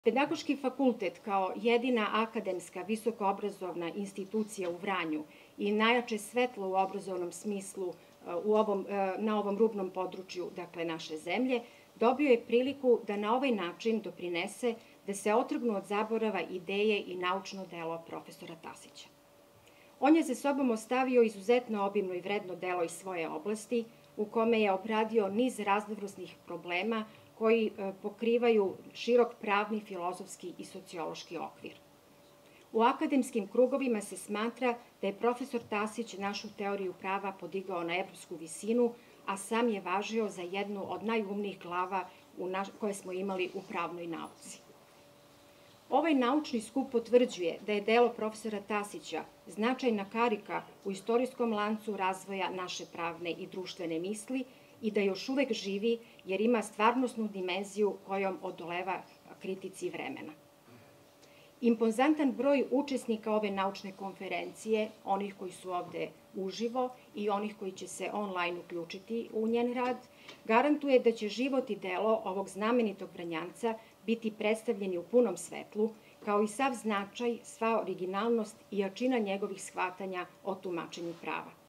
Pedagoški fakultet kao jedina akademska visokoobrazovna institucija u Vranju i najjače svetlo u obrazovnom smislu na ovom rubnom području, dakle naše zemlje, dobio je priliku da na ovaj način doprinese da se otrgnu od zaborava ideje i naučno delo profesora Tasića. On je za sobom ostavio izuzetno obimno i vredno delo iz svoje oblasti, u kome je obradio niz raznovrsnih problema koji pokrivaju širok pravni, filozofski i sociološki okvir. U akademskim krugovima se smatra da je profesor Tasić našu teoriju prava podigao na evropsku visinu, a sam je važio za jednu od najumnijih glava koje smo imali u pravnoj nauci. Ovaj naučni skup potvrđuje da je delo profesora Tasića značajna karika u istorijskom lancu razvoja naše pravne i društvene misli i da još uvek živi jer ima stvarnosnu dimenziju kojom odoleva kritici vremena. Impozantan broj učesnika ove naučne konferencije, onih koji su ovde uživo i onih koji će se online uključiti u njen rad, garantuje da će život i delo ovog znamenitog Vranjanca biti predstavljeni u punom svetlu, kao i sav značaj, sva originalnost i jačina njegovih shvatanja o tumačenju prava.